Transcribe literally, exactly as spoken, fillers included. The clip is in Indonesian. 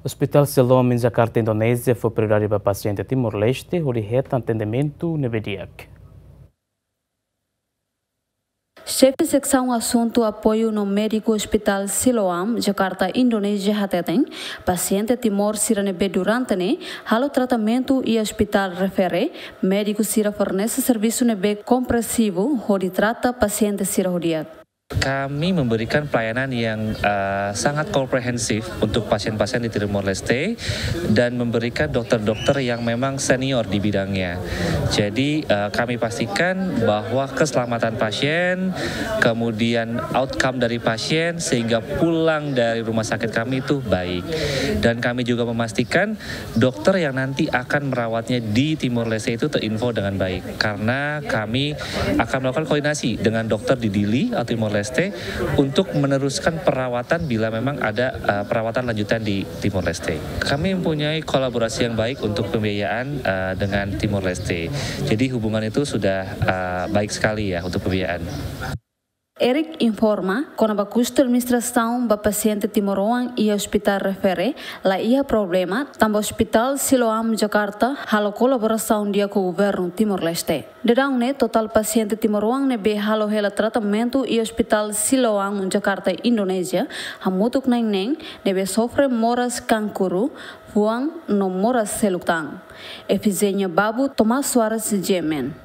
Hospital Siloam em Jakarta, Indonésia, foi prioridade para paciente Timor-Leste, onde reta atendimento nebediak. Chefe de secção assunto apoio no médico Hospital Siloam, Jakarta, Indonésia, hateteng, paciente Timor siranebe durante ne, halo tratamento e hospital refere, médico sira fornece serviço nebe kompresivo, hodi trata paciente sira hodiak. Kami memberikan pelayanan yang uh, sangat komprehensif untuk pasien-pasien di Timor-Leste dan memberikan dokter-dokter yang memang senior di bidangnya. Jadi uh, kami pastikan bahwa keselamatan pasien, kemudian outcome dari pasien sehingga pulang dari rumah sakit kami itu baik. Dan kami juga memastikan dokter yang nanti akan merawatnya di Timor-Leste itu terinfo dengan baik. Karena kami akan melakukan koordinasi dengan dokter di Dili atau Timor Leste untuk meneruskan perawatan bila memang ada uh, perawatan lanjutan di Timor Leste. Kami mempunyai kolaborasi yang baik untuk pembiayaan uh, dengan Timor Leste. Jadi hubungan itu sudah uh, baik sekali ya untuk pembiayaan. Eric informa, quando a custo administração ba paciente Timoroan e hospital refere, lá ia problema, também hospital Siloam Jakarta, halo colaboração dia com o governo Timor-Leste. Dedang ne total paciente Timoroan ne be halo hela tratamento e hospital Siloam Jakarta, Indonésia, hamutuk neng neng ne be sofre moras kankuru, fuang no moras selutang. Efizenya babu Thomas Suarez Jemen.